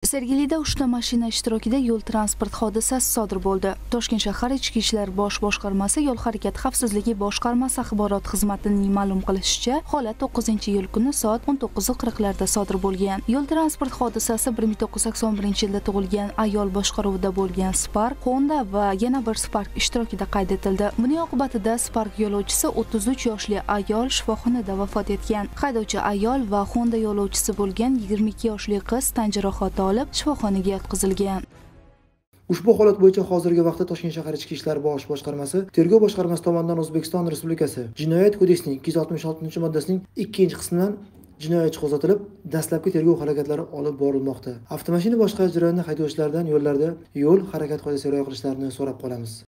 Sergelida 3 ta mashina ishtirokida yo'l transport hodisasi sodir bo'ldi. Toshkent shahar Ichki ishlar bosh boshqarmasi yo'l harakati xavfsizligi boshqarmasi axborot xizmatining ma'lum qilishicha, holat 9-iyul kuni soat 19:40 larda sodir bo'lgan. Yo'l transport hodisasi 1981-yilda tug'ilgan ayol boshqaruvida bo'lgan Spark, Honda va yana bir Spark ishtirokida qayd etildi. Buning oqibatida Spark yo'lovchisi 33 yoshli ayol shifoxonada vafot etgan. Haydovchi ayol va Honda yo'lovchisi bo'lgan 22 yoshli qiz tan jarohati olib shifoxonaga yotqizilgan. Ushbu holat bo'yicha hozirgi vaqtda Toshkent shahar Ichki ishlar bosh boshqarmasi Tergov boshqarmasi tomonidan O'zbekiston Respublikasi Jinoyat kodeksining 266-moddasining 2-qismidan jinoyat ishi qo'zg'atilib, dastlabki tergov harakatlari olib borilmoqda. Avtomashina boshqarish jarayonida haydovchilardan yo'llarda yo'l harakat qoidasiga rioya qilishlarini so'rab qolamiz.